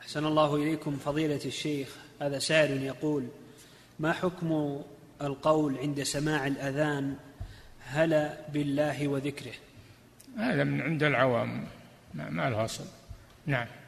أحسن الله إليكم فضيلة الشيخ. هذا سائل يقول: ما حكم القول عند سماع الأذان هلا بالله وذكره؟ هذا من عند العوام، ما له أصل. نعم.